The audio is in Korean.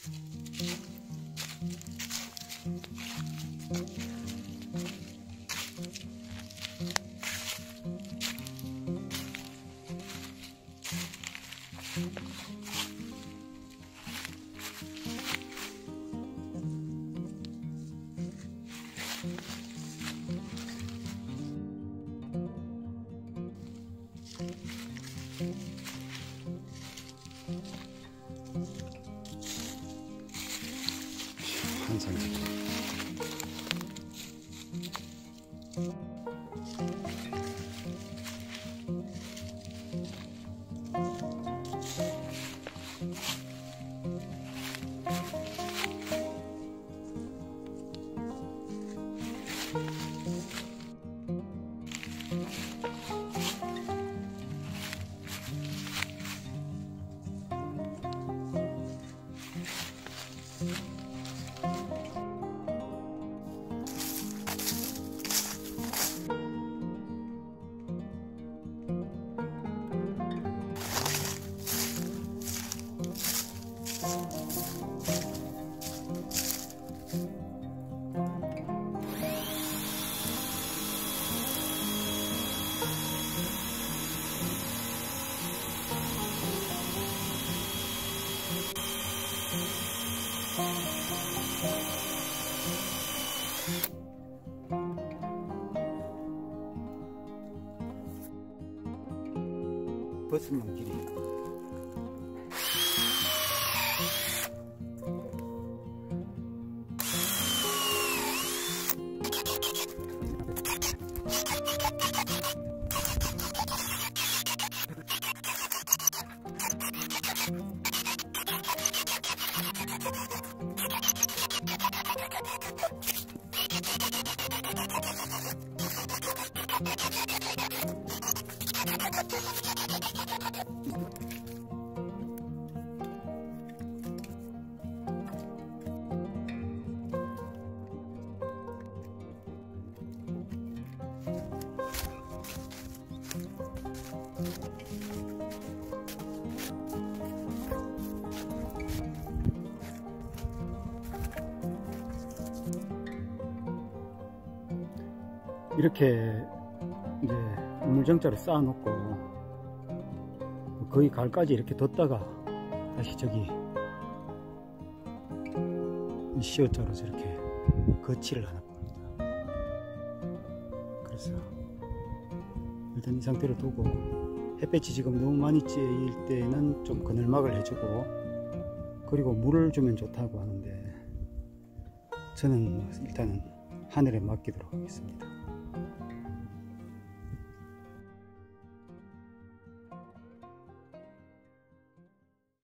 항상 버스만 길이 이렇게 이제 우물정자를 쌓아 놓고 거의 가을까지 이렇게 뒀다가 다시 저기 시어자로 저렇게 거치를 하나 봅니다. 그래서 일단 이 상태로 두고 햇볕이 지금 너무 많이 쬐일 때는 좀 그늘막을 해주고 그리고 물을 주면 좋다고 하는데 저는 일단은 하늘에 맡기도록 하겠습니다.